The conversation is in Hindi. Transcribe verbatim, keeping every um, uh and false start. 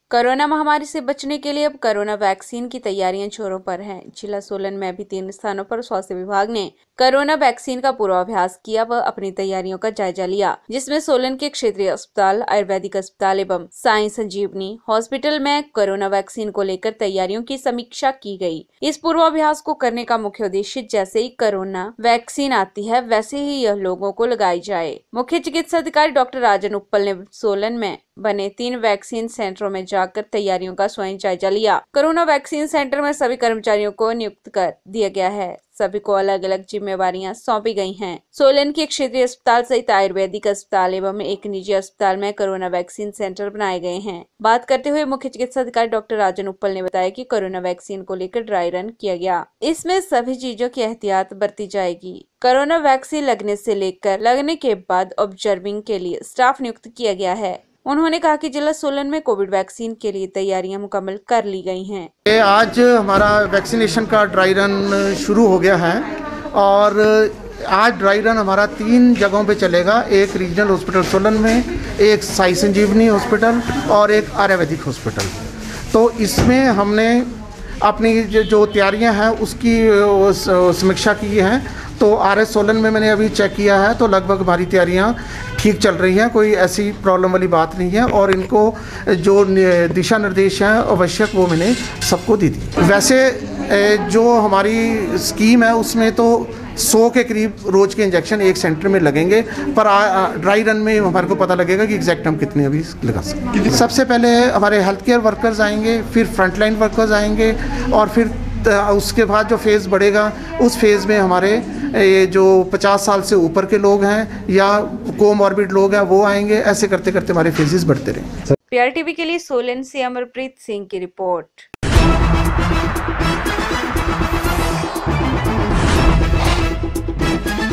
कोरोना महामारी से बचने के लिए अब कोरोना वैक्सीन की तैयारियां जोरों पर हैं। जिला सोलन में भी तीन स्थानों पर स्वास्थ्य विभाग ने कोरोना वैक्सीन का पूर्वाभ्यास किया व अपनी तैयारियों का जायजा लिया, जिसमें सोलन के क्षेत्रीय अस्पताल, आयुर्वेदिक अस्पताल एवं साई संजीवनी हॉस्पिटल में कोरोना वैक्सीन को लेकर तैयारियों की समीक्षा की गई। इस पूर्वाभ्यास को करने का मुख्य उद्देश्य जैसे ही कोरोना वैक्सीन आती है वैसे ही यह लोगों को लगाई जाए। मुख्य चिकित्सा अधिकारी डॉक्टर राजन उप्पल ने सोलन में बने तीन वैक्सीन सेंटरों में जाकर तैयारियों का स्वयं जायजा लिया। कोरोना वैक्सीन सेंटर में सभी कर्मचारियों को नियुक्त कर दिया गया है। सभी को अलग अलग जिम्मेवारियां सौंपी गई हैं। सोलन के क्षेत्रीय अस्पताल सहित आयुर्वेदिक अस्पताल एवं एक निजी अस्पताल में कोरोना वैक्सीन सेंटर बनाए गए हैं। बात करते हुए मुख्य चिकित्सा अधिकारी डॉक्टर राजन उप्पल ने बताया कि कोरोना वैक्सीन को लेकर ड्राई रन किया गया। इसमें सभी चीजों की एहतियात बरती जाएगी। कोरोना वैक्सीन लगने से लेकर लगने के बाद ऑब्जर्विंग के लिए स्टाफ नियुक्त किया गया है। उन्होंने कहा कि जिला सोलन में कोविड वैक्सीन के लिए तैयारियां मुकम्मल कर ली गई हैं। आज हमारा वैक्सीनेशन का ड्राई रन शुरू हो गया है और आज ड्राई रन हमारा तीन जगहों पे चलेगा। एक रीजनल हॉस्पिटल सोलन में, एक साई संजीवनी हॉस्पिटल और एक आयुर्वेदिक हॉस्पिटल। तो इसमें हमने अपनी जो तैयारियां हैं उसकी समीक्षा की है। तो आर एस सोलन में मैंने अभी चेक किया है तो लगभग हमारी तैयारियां ठीक चल रही हैं, कोई ऐसी प्रॉब्लम वाली बात नहीं है और इनको जो दिशा निर्देश हैं आवश्यक वो मैंने सबको दी थी। वैसे जो हमारी स्कीम है उसमें तो सौ के करीब रोज़ के इंजेक्शन एक सेंटर में लगेंगे, पर ड्राई रन में हमारे को पता लगेगा कि एग्जैक्ट हम कितने अभी लगा सकते। सबसे पहले हमारे हेल्थ केयर वर्कर्स आएंगे, फिर फ्रंटलाइन वर्कर्स आएंगे और फिर उसके बाद जो फेज़ बढ़ेगा उस फेज़ में हमारे ये जो पचास साल से ऊपर के लोग हैं या कोमॉर्बिड लोग हैं वो आएंगे। ऐसे करते करते हमारे फेजेस बढ़ते रहेंगे। पी आर टी वी के लिए सोलन से अमरप्रीत सिंह की रिपोर्ट।